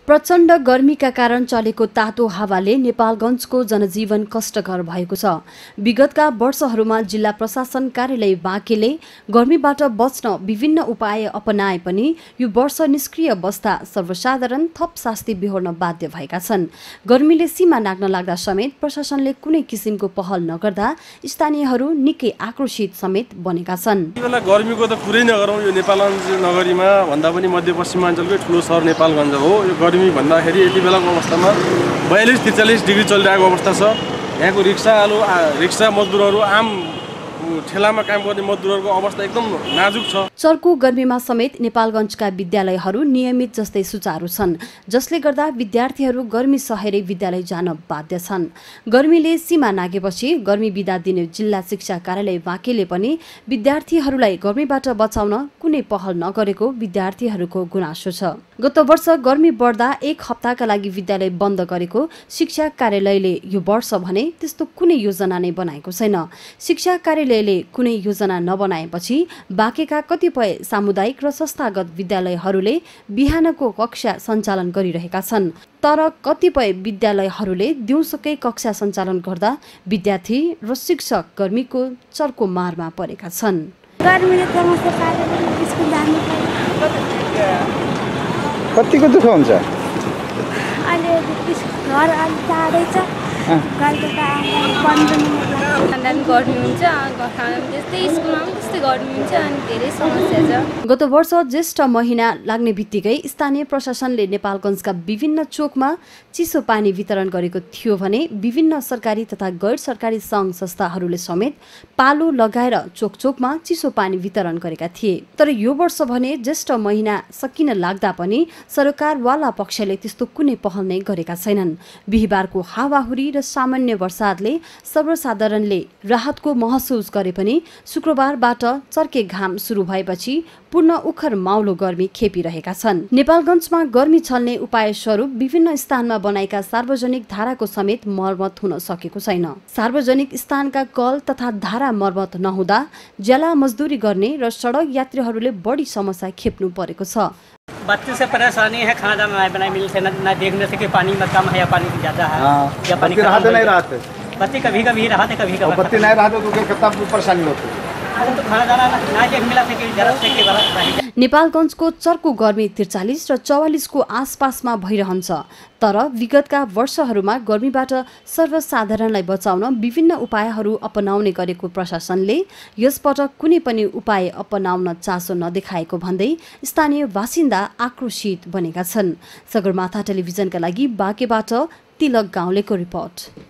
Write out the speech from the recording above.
प्रचण्ड गर्मीका कारण चलेको तातो हावाले नेपालगञ्जको जनजीवन कष्टकर भएको छ। विगतका वर्षहरूमा जिल्ला प्रशासन कार्यालय बाँकेले गर्मीबाट बच्न विभिन्न उपाय अपनाए पनि यो वर्ष निष्क्रिय बस्दा सर्वसाधारण थप शास्ति बिहोर्न बाध्य भएका छन्। गर्मीले सीमा नाग्न लाग्दा समेत प्रशासनले कुनै किसिमको पहल नगर्दा स्थानीयहरू निकै आक्रोशित समेत बनेका छन्। गर्मीको त कुरै नगरौँ, यो नेपालगञ्ज नगरीमा भन्दा पनि मध्यपश्चिमाञ्चलकै ठुलो सहर नेपालगञ्ज हो। यो गर्मी भन्दाखेरि यति बेलाको अवस्थामा 42-43 डिग्री चलिरहेको अवस्था छ। यहाँको रिक्सा मजदुरहरू, आम ठेलामा काम गर्ने मजदुरहरूको अवस्था एकदम नाजुक छ। चर्को गर्मीमा समेत नेपालगञ्जका विद्यालयहरू नियमित जस्तै सुचारू छन्, जसले गर्दा विद्यार्थीहरू गर्मी सहेरै विद्यालय जान बाध्य छन्। गर्मीले सीमा नागेपछि गर्मी बिदा दिने जिल्ला शिक्षा कार्यालय बाँकेले पनि विद्यार्थीहरूलाई गर्मीबाट बचाउन कुनै पहल नगरेको विद्यार्थीहरूको गुनासो छ। गत वर्ष गर्मी बढ्दा 1 हप्ताका लागि विद्यालय बन्द गरेको शिक्षा कार्यालयले यो वर्ष भने त्यस्तो कुनै योजना नै बनाएको छैन। शिक्षा कार्यालयले कुनै योजना नबनाएपछि बाँकेका कतिपय सामुदायिक र संस्थागत विद्यालयहरूले बिहानको कक्षा सञ्चालन गरिरहेका छन्, तर कतिपय विद्यालयहरूले दिउँसोकै कक्षा सञ्चालन गर्दा विद्यार्थी र शिक्षक गर्मीको चर्को मारमा परेका छन्। कतिको दुःख हुन्छ? गत वर्ष ज्येष्ठ महिना लाग्ने बित्तिकै स्थानीय प्रशासनले नेपालगञ्जका विभिन्न चोकमा चिसो पानी वितरण गरेको थियो भने विभिन्न सरकारी तथा गैर सरकारी सङ्घ संस्थाहरूले समेत पालो लगाएर चोकचोकमा चिसो पानी वितरण गरेका थिए। तर यो वर्ष भने ज्येष्ठ महिना सकिन लाग्दा पनि सरकारवाला पक्षले त्यस्तो कुनै पहल नै गरेका छैनन्। बिहिबारको हावाहुरी र सामान्य वर्षातले सर्वसाधारणले राहतको महसुस गरे पनि शुक्रबारबाट चर्के घाम सुरु भएपछि पूर्ण उखर माउलो गर्मी खेपिरहेका छन्। नेपालगञ्जमा गर्मी छल्ने उपाय स्वरूप विभिन्न स्थानमा बनाएका सार्वजनिक धाराको समेत मर्मत हुन सकेको छैन। सार्वजनिक स्थानका कल तथा धारा मर्मत नहुँदा ज्याला मजदुरी गर्ने र सडक यात्रीहरूले बढी समस्या खेप्नु परेको छ। बच्चों से परेशानी है, खाना दाना नहीं बनाए मिलते, न देखने से कि पानी में कम है या पानी ज़्यादा है। या पानी नहीं रहते, बत्ती कभी रहा थे, कभी बत्ती नहीं रहा तो कितना परेशानी होती है। नेपालगञ्जको चर्को गर्मी 43 र 44 को आसपासमा भइरहन्छ, तर विगतका वर्षहरूमा गर्मीबाट सर्वसाधारणलाई बचाउन विभिन्न उपायहरू अपनाउने गरेको प्रशासनले यसपटक कुनै पनि उपाय अपनाउन चासो नदेखाएको भन्दै स्थानीय बासिन्दा आक्रोशित बनेका छन्। सगरमाथा टेलिभिजनका लागि बाँकेबाट तिलक गाउँलेको रिपोर्ट।